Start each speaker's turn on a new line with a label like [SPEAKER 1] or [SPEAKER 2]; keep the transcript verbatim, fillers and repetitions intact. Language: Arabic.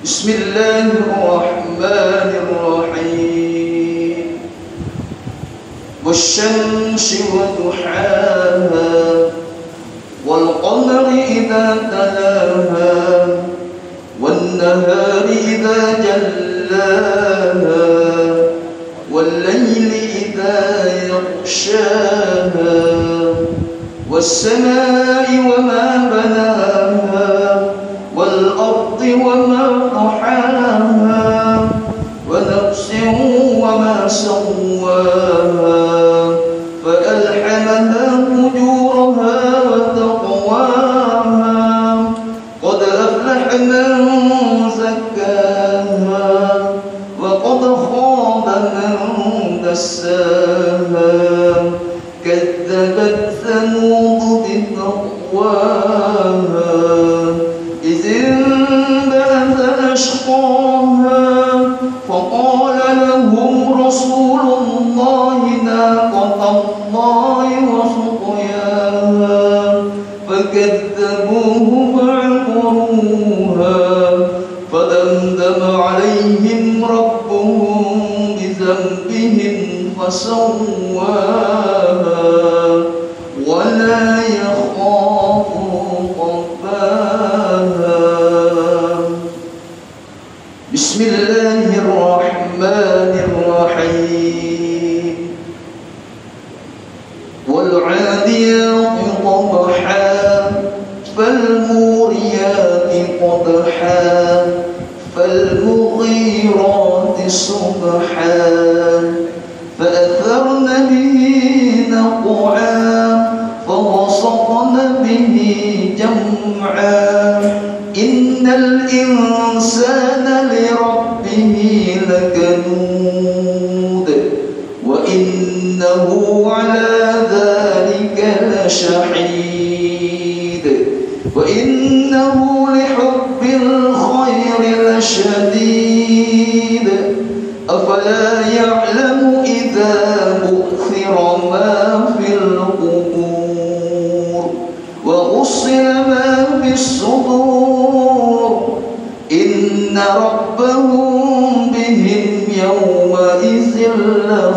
[SPEAKER 1] بسم الله الرحمن الرحيم والشمس وضحاها والقمر إذا تلاها والنهار إذا جلاها والليل إذا يغشاها والسماء وما بناها والأرض وما طحاها ونفس وما سواها فألحمها فجورها وتقواها قد أفلح من زكاها وقد خاب من دساها كذبت ثمود بتقواها إذ انبعث أشقاها فقال لهم رسول الله ناقة الله وسقياها فكذبوه فعقروها فدمدم عليهم ربهم بذنبهم فسواها ولا يخاف عقباها. بسم الله الرحمن الرحيم والعاديات ضبحا فالموريات قدحا فالمغيرات صبحا فأثرن به نقعا فوسطن به جمعا إن الإنسان لربه لكنود وإنه على ذلك لشهيد وإنه لحب الخير لشديد أفلا يعلم إذا بؤثر ما في القبور وحصل ما في الصدور إن ربهم بهم يومئذ